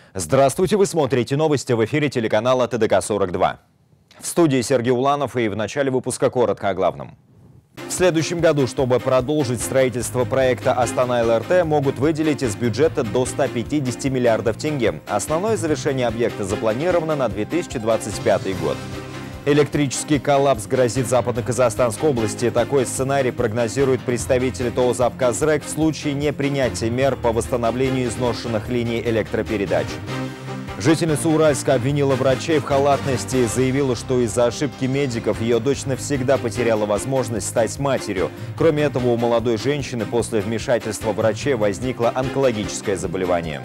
Здравствуйте, вы смотрите новости в эфире телеканала ТДК-42. В студии Сергей Уланов, и в начале выпуска коротко о главном. В следующем году, чтобы продолжить строительство проекта Астана-ЛРТ, могут выделить из бюджета до 150 миллиардов тенге. Основное завершение объекта запланировано на 2025 год. Электрический коллапс грозит Западно-Казахстанской области. Такой сценарий прогнозируют представители ТО «Завказрек» в случае непринятия мер по восстановлению изношенных линий электропередач. Жительница Уральска обвинила врачей в халатности и заявила, что из-за ошибки медиков ее дочь навсегда потеряла возможность стать матерью. Кроме этого, у молодой женщины после вмешательства врачей возникло онкологическое заболевание.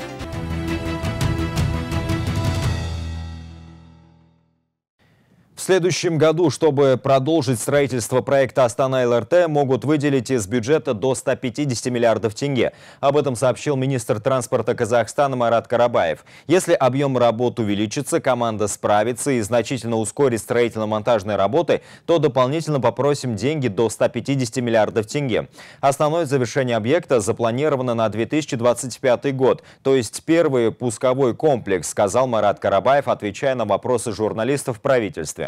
В следующем году, чтобы продолжить строительство проекта Астана-ЛРТ, могут выделить из бюджета до 150 миллиардов тенге. Об этом сообщил министр транспорта Казахстана Марат Карабаев. Если объем работ увеличится, команда справится и значительно ускорит строительно-монтажные работы, то дополнительно попросим деньги до 150 миллиардов тенге. Основное завершение объекта запланировано на 2025 год, то есть первый пусковой комплекс, сказал Марат Карабаев, отвечая на вопросы журналистов в правительстве.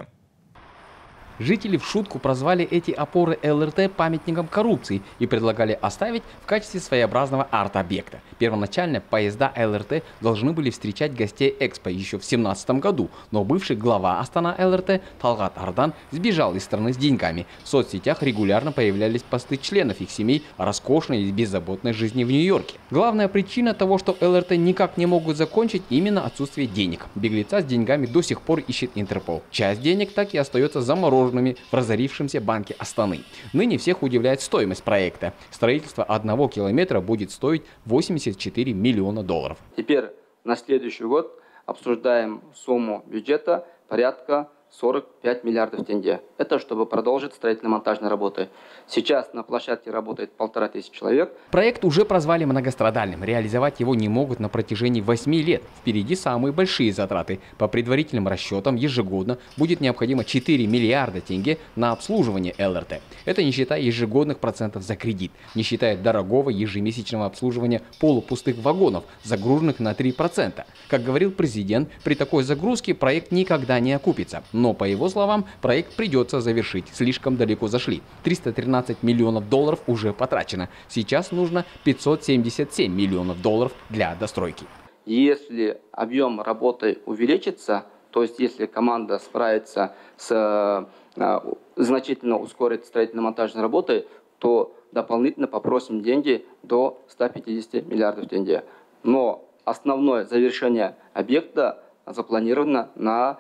Жители в шутку прозвали эти опоры ЛРТ памятником коррупции и предлагали оставить в качестве своеобразного арт-объекта. Первоначально поезда ЛРТ должны были встречать гостей Экспо еще в 2017 году, но бывший глава Астана ЛРТ Талгат Ардан сбежал из страны с деньгами. В соцсетях регулярно появлялись посты членов их семей о роскошной и беззаботной жизни в Нью-Йорке. Главная причина того, что ЛРТ никак не могут закончить, именно отсутствие денег. Беглеца с деньгами до сих пор ищет Интерпол. Часть денег так и остается замороженной в разорившемся банке Астаны. Ныне всех удивляет стоимость проекта. Строительство 1 километра будет стоить 84 миллиона долларов. Теперь на следующий год обсуждаем сумму бюджета порядка 45 миллиардов тенге. Это чтобы продолжить строительно-монтажные работы. Сейчас на площадке работает 1500 человек. Проект уже прозвали многострадальным. Реализовать его не могут на протяжении 8 лет. Впереди самые большие затраты. По предварительным расчетам, ежегодно будет необходимо 4 миллиарда тенге на обслуживание ЛРТ. Это не считая ежегодных процентов за кредит, не считая дорогого ежемесячного обслуживания полупустых вагонов, загруженных на 3%. Как говорил президент, при такой загрузке проект никогда не окупится. Но, по его словам, проект придется завершить. Слишком далеко зашли. 313 миллионов долларов уже потрачено. Сейчас нужно 577 миллионов долларов для достройки. Если объем работы увеличится, то есть если команда справится с значительно ускорит строительно-монтажные работы, то дополнительно попросим деньги до 150 миллиардов тенге. Но основное завершение объекта запланировано на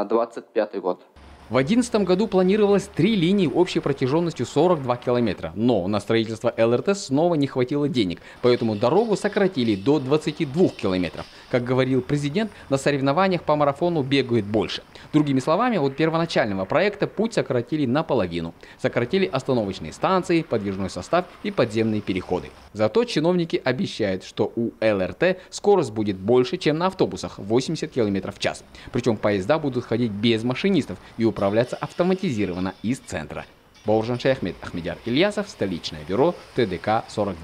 2025 год. В 2011 году планировалось 3 линии общей протяженностью 42 километра. Но на строительство ЛРТ снова не хватило денег, поэтому дорогу сократили до 22 километров. Как говорил президент, на соревнованиях по марафону бегают больше. Другими словами, от первоначального проекта путь сократили наполовину. Сократили остановочные станции, подвижной состав и подземные переходы. Зато чиновники обещают, что у ЛРТ скорость будет больше, чем на автобусах – 80 км в час. Причем поезда будут ходить без машинистов и управляться автоматизированно из центра. Бауржан Шаяхмед, Ахмедяр Ильясов, столичное бюро ТДК-42.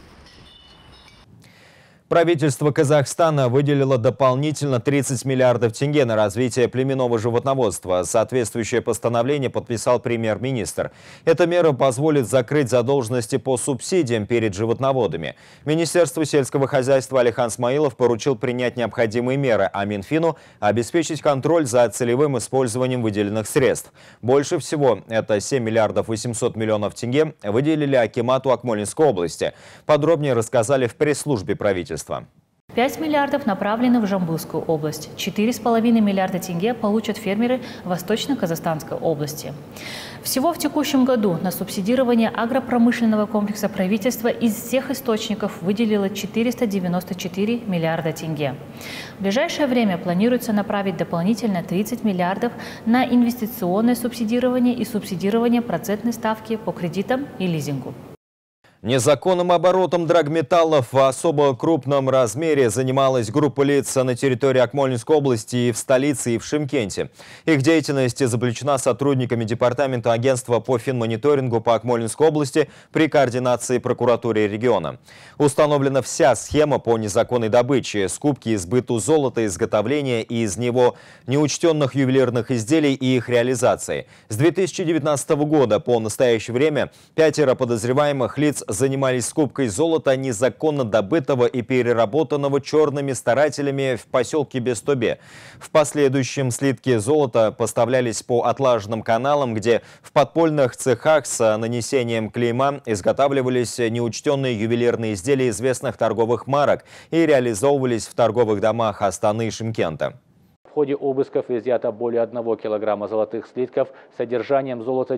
Правительство Казахстана выделило дополнительно 30 миллиардов тенге на развитие племенного животноводства. Соответствующее постановление подписал премьер-министр. Эта мера позволит закрыть задолженности по субсидиям перед животноводами. Министерству сельского хозяйства Алихан Смаилов поручил принять необходимые меры, а Минфину обеспечить контроль за целевым использованием выделенных средств. Больше всего, это 7 миллиардов 800 миллионов тенге, выделили акимату Акмолинской области. Подробнее рассказали в пресс-службе правительства. 5 миллиардов направлены в Жамбылскую область. 4,5 миллиарда тенге получат фермеры Восточно-Казахстанской области. Всего в текущем году на субсидирование агропромышленного комплекса правительство из всех источников выделило 494 миллиарда тенге. В ближайшее время планируется направить дополнительно 30 миллиардов на инвестиционное субсидирование и субсидирование процентной ставки по кредитам и лизингу. Незаконным оборотом драгметаллов в особо крупном размере занималась группа лиц на территории Акмолинской области и в столице, и в Шымкенте. Их деятельность заключена сотрудниками Департамента агентства по финмониторингу по Акмолинской области при координации прокуратуры региона. Установлена вся схема по незаконной добыче, скупке и сбыту золота, изготовления из него неучтенных ювелирных изделий и их реализации. С 2019 года по настоящее время 5 подозреваемых лиц занимались скупкой золота, незаконно добытого и переработанного черными старателями в поселке Бестобе. В последующем слитки золота поставлялись по отлаженным каналам, где в подпольных цехах с нанесением клейма изготавливались неучтенные ювелирные изделия известных торговых марок и реализовывались в торговых домах Астаны и Шымкента. В ходе обысков изъято более 1 килограмма золотых слитков с содержанием золота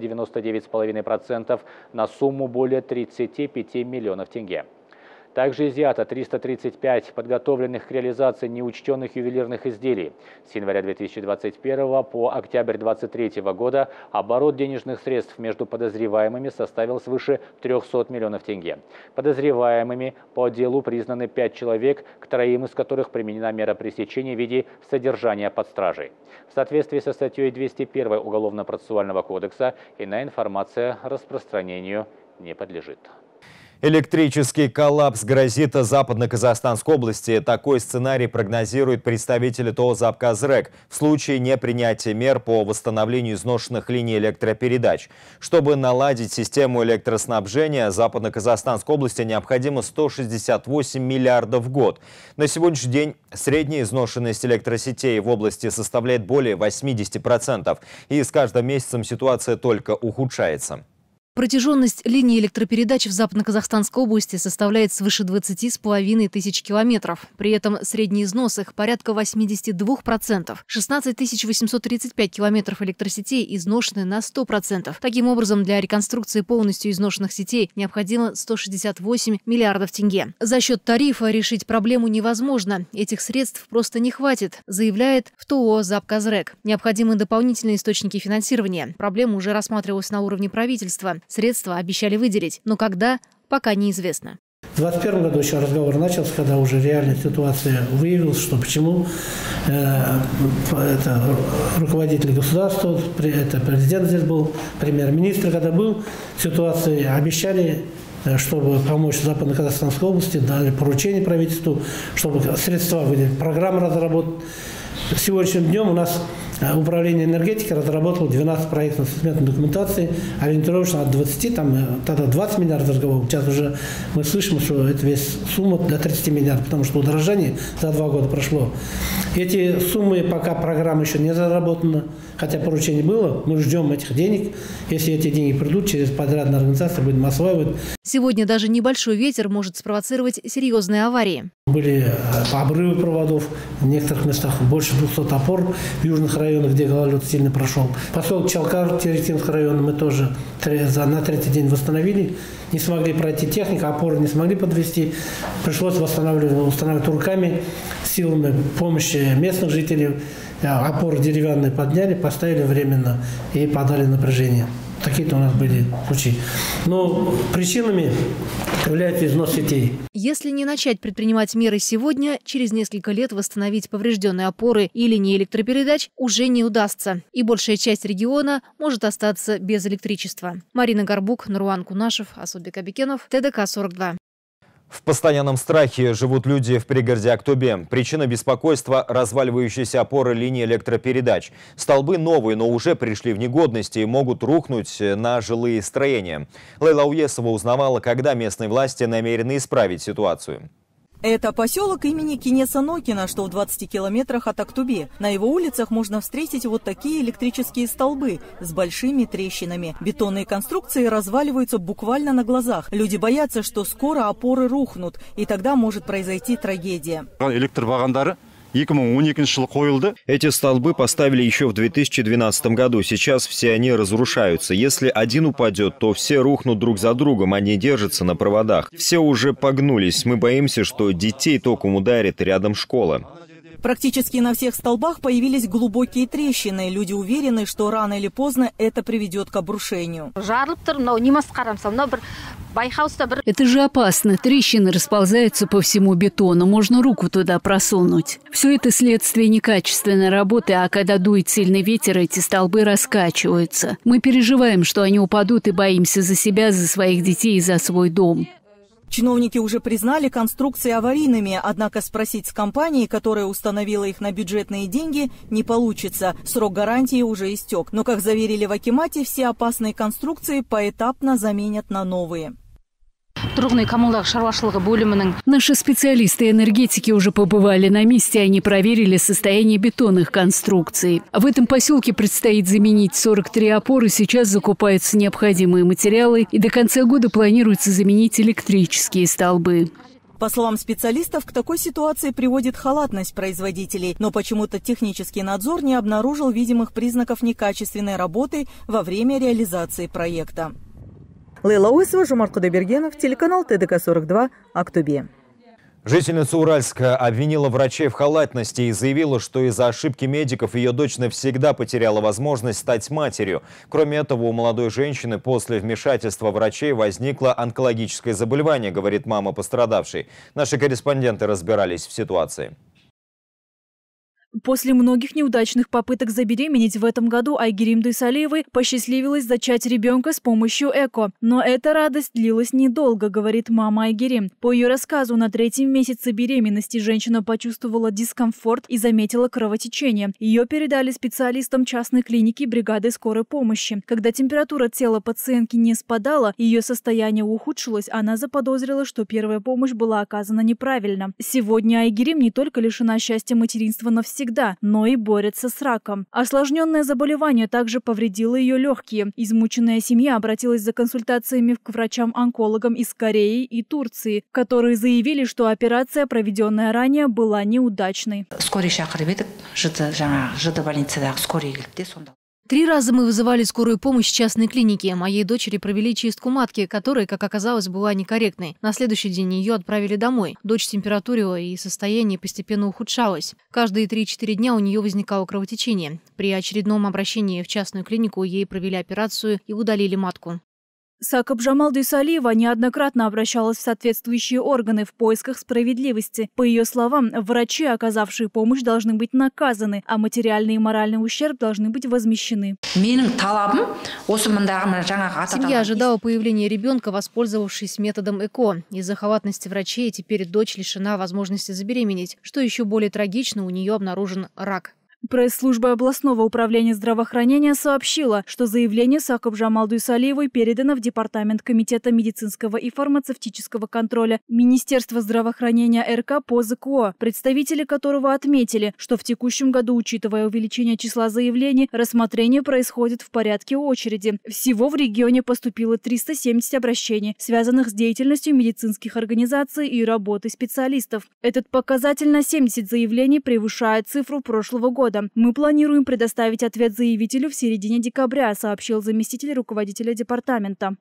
99,5% на сумму более 35 миллионов тенге. Также изъято 335 подготовленных к реализации неучтенных ювелирных изделий. С января 2021 по октябрь 2023 года оборот денежных средств между подозреваемыми составил свыше 300 миллионов тенге. Подозреваемыми по делу признаны 5 человек, к 3 из которых применена мера пресечения в виде содержания под стражей. В соответствии со статьей 201 Уголовно-процессуального кодекса иная информация распространению не подлежит. Электрический коллапс грозит Западно-Казахстанской области. Такой сценарий прогнозирует представители ТО «Запказрэк» в случае непринятия мер по восстановлению изношенных линий электропередач. Чтобы наладить систему электроснабжения Западно-Казахстанской области, необходимо 168 миллиардов в год. На сегодняшний день средняя изношенность электросетей в области составляет более 80%. И с каждым месяцем ситуация только ухудшается. Протяженность линии электропередач в Западно-Казахстанской области составляет свыше 20,5 тысяч километров. При этом средний износ их порядка 82%. 16 835 километров электросетей изношены на 100%. Таким образом, для реконструкции полностью изношенных сетей необходимо 168 миллиардов тенге. За счет тарифа решить проблему невозможно. Этих средств просто не хватит, заявляет в ТО «Запказрэк». Необходимы дополнительные источники финансирования. Проблема уже рассматривалась на уровне правительства. Средства обещали выделить, но когда – пока неизвестно. В 2021 году еще разговор начался, когда уже реальная ситуация выявилась, что почему руководитель государства, это президент здесь был, премьер-министр, когда был, ситуации обещали, чтобы помочь Западно-Казахстанской области, дали поручение правительству, чтобы средства выделить, программы разработать. Сегодняшним днем у нас управление энергетики разработало 12 проектов сметной документации, ориентировочно от 20, тогда 20 миллиардов разговоров. Сейчас уже мы слышим, что это весь сумма до 30 миллиардов, потому что удорожание за 2 года прошло. Эти суммы, пока программа еще не заработана, хотя поручение было, мы ждем этих денег. Если эти деньги придут, через подрядные организации будем осваивать. Сегодня даже небольшой ветер может спровоцировать серьезные аварии. Были обрывы проводов, в некоторых местах больше 200 опор в южных районах, где гололед сильно прошел. Поселок Чалкар, Терекинский район, мы тоже на 3-й день восстановили. Не смогли пройти техника, опоры не смогли подвести. Пришлось устанавливать руками, силами помощи местных жителей. Опоры деревянные подняли, поставили временно и подали напряжение. Такие-то у нас были случаи. Но причинами является износ сетей. Если не начать предпринимать меры сегодня, через несколько лет восстановить поврежденные опоры и линии электропередач уже не удастся. И большая часть региона может остаться без электричества. Марина Горбук, Нуруан Кунашев, Асылбек Абикенов, ТДК-42. В постоянном страхе живут люди в пригороде Актобе. Причина беспокойства – разваливающиеся опоры линии электропередач. Столбы новые, но уже пришли в негодность и могут рухнуть на жилые строения. Лейла Уесова узнавала, когда местные власти намерены исправить ситуацию. Это поселок имени Кинеса Нокина, что в 20 километрах от Актобе. На его улицах можно встретить вот такие электрические столбы с большими трещинами. Бетонные конструкции разваливаются буквально на глазах. Люди боятся, что скоро опоры рухнут, и тогда может произойти трагедия. Эти столбы поставили еще в 2012 году. Сейчас все они разрушаются. Если один упадет, то все рухнут друг за другом. Они держатся на проводах. Все уже погнулись. Мы боимся, что детей током ударит, рядом школа. Практически на всех столбах появились глубокие трещины. Люди уверены, что рано или поздно это приведет к обрушению. Это же опасно. Трещины расползаются по всему бетону. Можно руку туда просунуть. Все это следствие некачественной работы, а когда дует сильный ветер, эти столбы раскачиваются. Мы переживаем, что они упадут, и боимся за себя, за своих детей и за свой дом. Чиновники уже признали конструкции аварийными, однако спросить с компании, которая установила их на бюджетные деньги, не получится. Срок гарантии уже истек. Но, как заверили в Акимате, все опасные конструкции поэтапно заменят на новые. Наши специалисты энергетики уже побывали на месте, они проверили состояние бетонных конструкций. В этом поселке предстоит заменить 43 опоры, сейчас закупаются необходимые материалы, и до конца года планируется заменить электрические столбы. По словам специалистов, к такой ситуации приводит халатность производителей, но почему-то технический надзор не обнаружил видимых признаков некачественной работы во время реализации проекта. Лейла Уисова, Жомарт Кудайбергенов, телеканал ТДК-42, Актобе. Жительница Уральска обвинила врачей в халатности и заявила, что из-за ошибки медиков ее дочь навсегда потеряла возможность стать матерью. Кроме этого, у молодой женщины после вмешательства врачей возникло онкологическое заболевание, говорит мама пострадавшей. Наши корреспонденты разбирались в ситуации. После многих неудачных попыток забеременеть в этом году Айгерим Дойсалиевой посчастливилось зачать ребенка с помощью ЭКО. Но эта радость длилась недолго, говорит мама Айгерим. По ее рассказу, на 3-м месяце беременности женщина почувствовала дискомфорт и заметила кровотечение. Ее передали специалистам частной клиники бригады скорой помощи. Когда температура тела пациентки не спадала, ее состояние ухудшилось, она заподозрила, что первая помощь была оказана неправильно. Сегодня Айгерим не только лишена счастья материнства навсегда, но и борется с раком. Осложненное заболевание также повредило ее легкие. Измученная семья обратилась за консультациями к врачам-онкологам из Кореи и Турции, которые заявили, что операция, проведенная ранее, была неудачной. 3 раза мы вызывали скорую помощь в частной клинике. Моей дочери провели чистку матки, которая, как оказалось, была некорректной. На следующий день ее отправили домой. Дочь температурила, и состояние постепенно ухудшалось. Каждые 3-4 дня у нее возникало кровотечение. При очередном обращении в частную клинику ей провели операцию и удалили матку. Сакап Жамал Дойсалиева неоднократно обращалась в соответствующие органы в поисках справедливости. По ее словам, врачи, оказавшие помощь, должны быть наказаны, а материальный и моральный ущерб должны быть возмещены. Семья ожидала появления ребенка, воспользовавшись методом ЭКО. Из-за халатности врачей теперь дочь лишена возможности забеременеть. Что еще более трагично, у нее обнаружен рак. Пресс-служба областного управления здравоохранения сообщила, что заявление Сакап Жамал Дойсалиевой передано в Департамент комитета медицинского и фармацевтического контроля Министерства здравоохранения РК по ЗКО, представители которого отметили, что в текущем году, учитывая увеличение числа заявлений, рассмотрение происходит в порядке очереди. Всего в регионе поступило 370 обращений, связанных с деятельностью медицинских организаций и работой специалистов. Этот показатель на 70 заявлений превышает цифру прошлого года. Мы планируем предоставить ответ заявителю в середине декабря, сообщил заместитель руководителя департамента.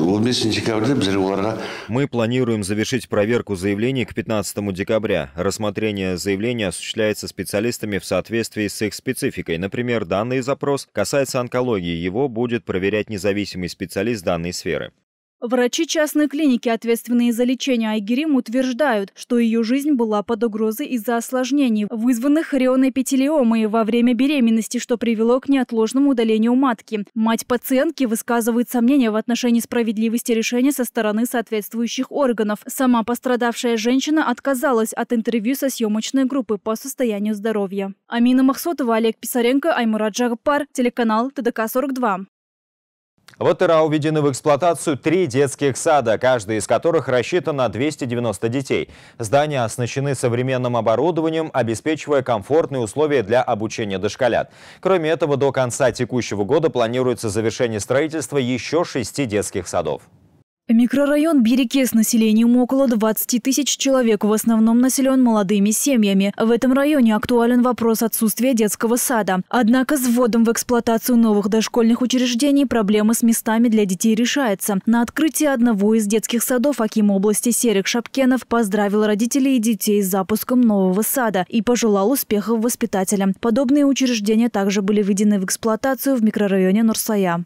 Мы планируем завершить проверку заявлений к 15 декабря. Рассмотрение заявления осуществляется специалистами в соответствии с их спецификой. Например, данный запрос касается онкологии. Его будет проверять независимый специалист данной сферы. Врачи частной клиники, ответственные за лечение Айгерим, утверждают, что ее жизнь была под угрозой из-за осложнений, вызванных хорионэпителиомой во время беременности, что привело к неотложному удалению матки. Мать пациентки высказывает сомнения в отношении справедливости решения со стороны соответствующих органов. Сама пострадавшая женщина отказалась от интервью со съемочной группы по состоянию здоровья. Амина Махсотова, Олег Писаренко, Аймурат Жагапар, телеканал ТДК-42. В ОТРА введены в эксплуатацию 3 детских сада, каждый из которых рассчитан на 290 детей. Здания оснащены современным оборудованием, обеспечивая комфортные условия для обучения дошколят. Кроме этого, до конца текущего года планируется завершение строительства еще 6 детских садов. Микрорайон Береке с населением около 20 тысяч человек в основном населен молодыми семьями. В этом районе актуален вопрос отсутствия детского сада. Однако с вводом в эксплуатацию новых дошкольных учреждений проблема с местами для детей решается. На открытии одного из детских садов аким области Серик Шапкенов поздравил родителей и детей с запуском нового сада и пожелал успехов воспитателям. Подобные учреждения также были введены в эксплуатацию в микрорайоне Нурсая.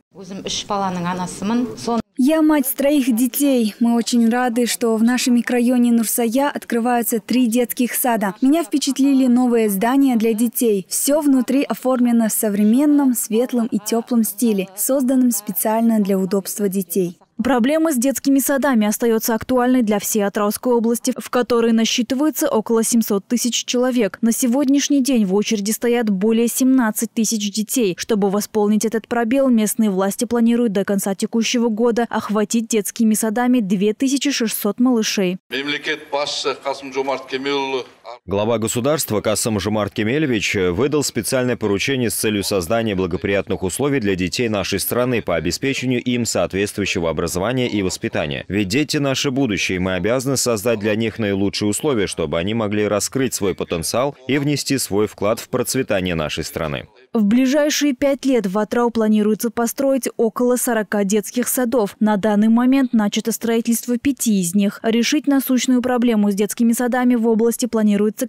Я мать 3 детей. Мы очень рады, что в нашем микрорайоне Нурсая открываются 3 детских сада. Меня впечатлили новые здания для детей. Все внутри оформлено в современном, светлом и теплом стиле, созданном специально для удобства детей. Проблема с детскими садами остается актуальной для всей Атырауской области, в которой насчитывается около 700 тысяч человек. На сегодняшний день в очереди стоят более 17 тысяч детей. Чтобы восполнить этот пробел, местные власти планируют до конца текущего года охватить детскими садами 2600 малышей. Глава государства Касым-Жомарт Кемелевич выдал специальное поручение с целью создания благоприятных условий для детей нашей страны по обеспечению им соответствующего образования и воспитания. Ведь дети – наше будущее, и мы обязаны создать для них наилучшие условия, чтобы они могли раскрыть свой потенциал и внести свой вклад в процветание нашей страны. В ближайшие 5 лет в Атырау планируется построить около 40 детских садов. На данный момент начато строительство 5 из них. Решить насущную проблему с детскими садами в области планируется к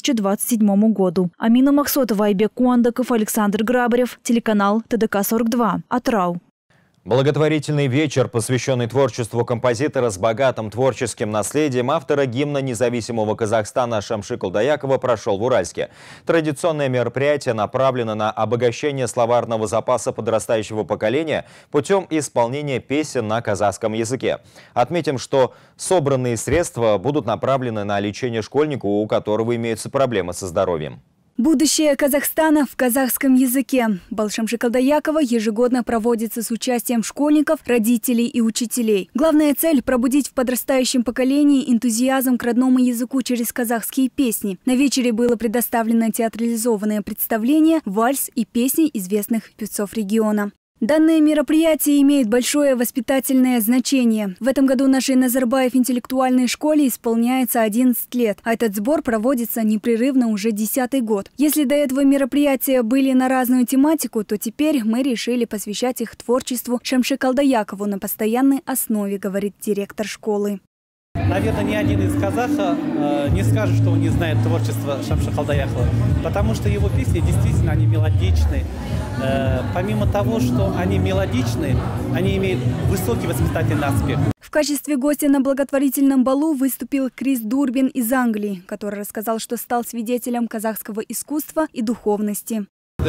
2027 году. Амина Махсотова, Айбек Куандаков, Александр Грабарев, телеканал ТДК-42, Атырау. Благотворительный вечер, посвященный творчеству композитора с богатым творческим наследием, автора гимна независимого Казахстана Шамши Калдаякова, прошел в Уральске. Традиционное мероприятие направлено на обогащение словарного запаса подрастающего поколения путем исполнения песен на казахском языке. Отметим, что собранные средства будут направлены на лечение школьнику, у которого имеются проблемы со здоровьем. Будущее Казахстана в казахском языке. Бал Шамши Калдаякова ежегодно проводится с участием школьников, родителей и учителей. Главная цель – пробудить в подрастающем поколении энтузиазм к родному языку через казахские песни. На вечере было предоставлено театрализованное представление, вальс и песни известных певцов региона. Данное мероприятие имеет большое воспитательное значение. В этом году нашей Назарбаев интеллектуальной школе исполняется 11 лет, а этот сбор проводится непрерывно уже 10-й год. Если до этого мероприятия были на разную тематику, то теперь мы решили посвящать их творчеству Шамши Калдаякову на постоянной основе, говорит директор школы. Наверное, ни один из казахов не скажет, что он не знает творчества Шамши Калдаякова, потому что его песни действительно они мелодичны. Помимо того, что они мелодичны, они имеют высокий воспитательный аспект. В качестве гостя на благотворительном балу выступил Крис Дурбин из Англии, который рассказал, что стал свидетелем казахского искусства и духовности.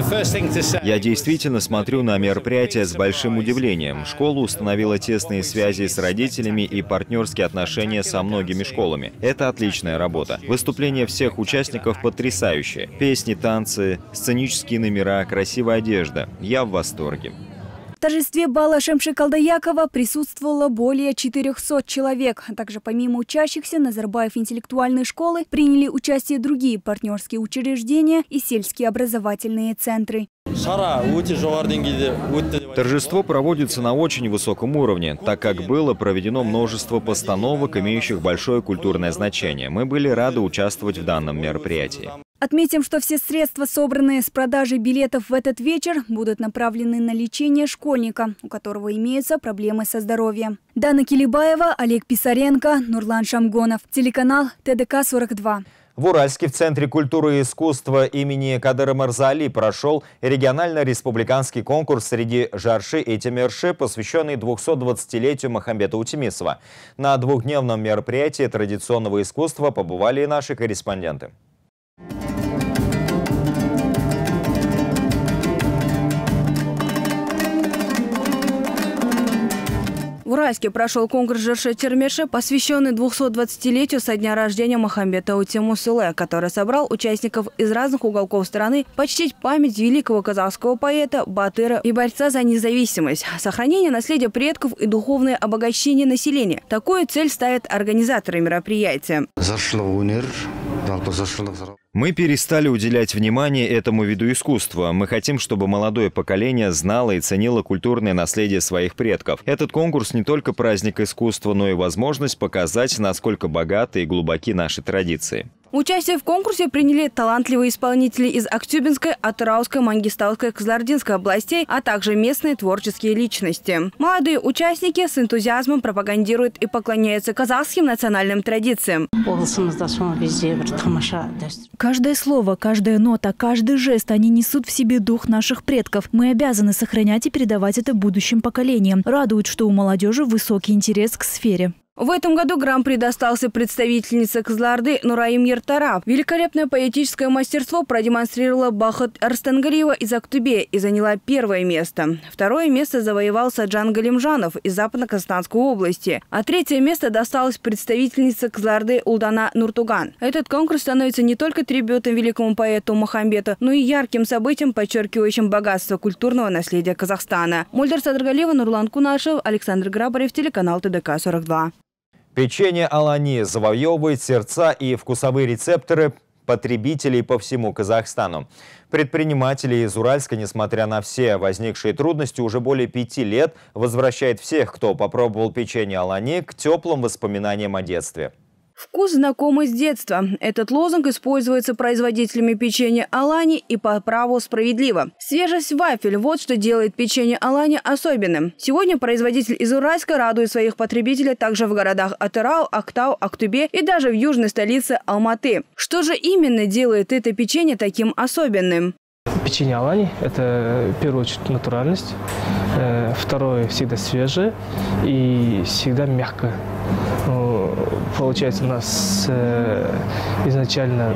Я действительно смотрю на мероприятие с большим удивлением. Школа установила тесные связи с родителями и партнерские отношения со многими школами. Это отличная работа. Выступления всех участников потрясающие. Песни, танцы, сценические номера, красивая одежда. Я в восторге. В торжестве бала Шамши Калдаякова присутствовало более 400 человек. А также помимо учащихся Назарбаев интеллектуальной школы приняли участие другие партнерские учреждения и сельские образовательные центры. Торжество проводится на очень высоком уровне, так как было проведено множество постановок, имеющих большое культурное значение. Мы были рады участвовать в данном мероприятии. Отметим, что все средства, собранные с продажи билетов в этот вечер, будут направлены на лечение школьника, у которого имеются проблемы со здоровьем. Дана Килибаева, Олег Писаренко, Нурлан Шамгонов. Телеканал ТДК-42. В Уральске в Центре культуры и искусства имени Кадыра Мырза-Али прошел регионально-республиканский конкурс среди жарши и темирши, посвященный 220-летию Махамбета Утемисова. На двухдневном мероприятии традиционного искусства побывали и наши корреспонденты. В Уральске прошел конкурс «Жарши-Термеши», посвященный 220-летию со дня рождения Махамбета Утемисова, который собрал участников из разных уголков страны почтить память великого казахского поэта, батыра и борца за независимость, сохранение наследия предков и духовное обогащение населения. Такую цель ставят организаторы мероприятия. Мы перестали уделять внимание этому виду искусства. Мы хотим, чтобы молодое поколение знало и ценило культурное наследие своих предков. Этот конкурс не только праздник искусства, но и возможность показать, насколько богаты и глубоки наши традиции. Участие в конкурсе приняли талантливые исполнители из Актюбинской, Атырауской, Мангистауской, Кызылординской областей, а также местные творческие личности. Молодые участники с энтузиазмом пропагандируют и поклоняются казахским национальным традициям. Каждое слово, каждая нота, каждый жест, они несут в себе дух наших предков. Мы обязаны сохранять и передавать это будущим поколениям. Радует, что у молодежи высокий интерес к сфере. В этом году гран-при достался представительнице Кызылорды Нураим Ертара. Великолепное поэтическое мастерство продемонстрировала Бахыт Арстангалиева из Актубе и заняла первое место. Второе место завоевал Саджан Галимжанов из Западно-Казахстанской области. А третье место досталось представительнице Кызылорды Улдана Нуртуган. Этот конкурс становится не только трибютом великому поэту Махамбету, но и ярким событием, подчеркивающим богатство культурного наследия Казахстана. Мульдар Садыргалиева, Нурлан Кунашев, Александр Грабарев, телеканал ТДК-42. Печенье Алани завоевывает сердца и вкусовые рецепторы потребителей по всему Казахстану. Предприниматели из Уральска, несмотря на все возникшие трудности, уже более 5 лет возвращает всех, кто попробовал печенье Алани, к теплым воспоминаниям о детстве. Вкус знакомый с детства. Этот лозунг используется производителями печенья Алани и по праву справедливо. Свежесть вафель – вот что делает печенье Алани особенным. Сегодня производитель из Уральска радует своих потребителей также в городах Атырау, Актау, Актубе и даже в южной столице Алматы. Что же именно делает это печенье таким особенным? Печенье Алани – это в первую очередь натуральность, второе – всегда свежее и всегда мягкое. Получается, у нас изначально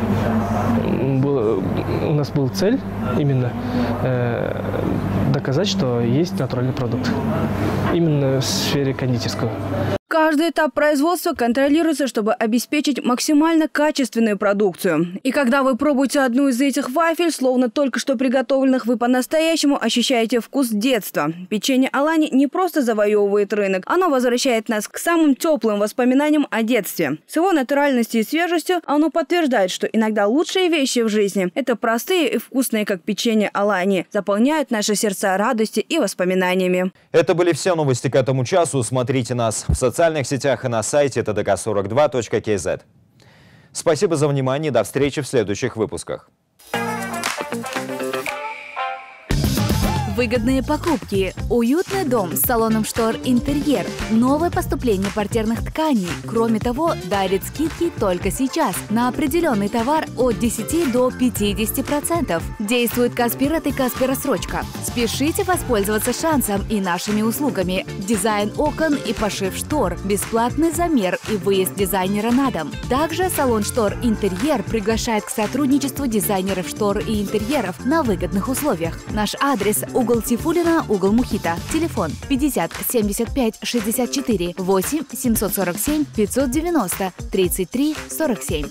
у нас была цель именно доказать, что есть натуральный продукт, именно в сфере кондитерского. Каждый этап производства контролируется, чтобы обеспечить максимально качественную продукцию. И когда вы пробуете одну из этих вафель, словно только что приготовленных, вы по-настоящему ощущаете вкус детства. Печенье Алани не просто завоевывает рынок, оно возвращает нас к самым теплым воспоминаниям о детстве. С его натуральностью и свежестью оно подтверждает, что иногда лучшие вещи в жизни – это простые и вкусные, как печенье Алани, заполняют наши сердца радостью и воспоминаниями. Это были все новости к этому часу. Смотрите нас в социальных сетях и на сайте tdk42.kz. Спасибо за внимание. До встречи в следующих выпусках. Выгодные покупки, уютный дом с салоном штор «Интерьер», новое поступление партерных тканей. Кроме того, дарит скидки только сейчас на определенный товар от 10 до 50%. Действует Каспират и Каспиросрочка. Спешите воспользоваться шансом и нашими услугами. Дизайн окон и пошив штор, бесплатный замер и выезд дизайнера на дом. Также салон штор «Интерьер» приглашает к сотрудничеству дизайнеров штор и интерьеров на выгодных условиях. Наш адрес – угол Тифулина, угол Мухита. Телефон 50 75 64 8 747 590 33 47.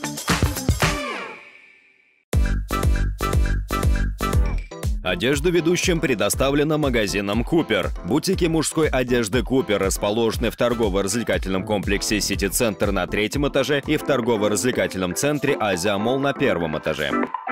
Одежда ведущим предоставлена магазином «Купер». Бутики мужской одежды «Купер» расположены в торгово-развлекательном комплексе «Сити-центр» на 3-м этаже и в торгово-развлекательном центре «Азия Молл» на 1-м этаже.